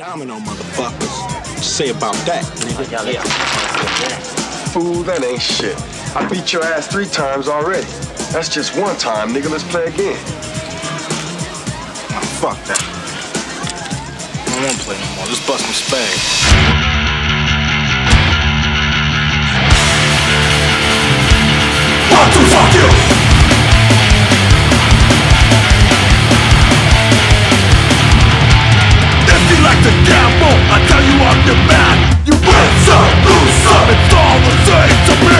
Domino, motherfuckers. Say about that, nigga. Yeah. Fool, that ain't shit. I beat your ass 3 times already. That's just 1 time, nigga. Let's play again. Oh, fuck that. I don't want to play no more. Let's bust some spades. Want to fuck you! If you like to gamble, I tell you I'm your man. You win some, lose some, it's all the same to me.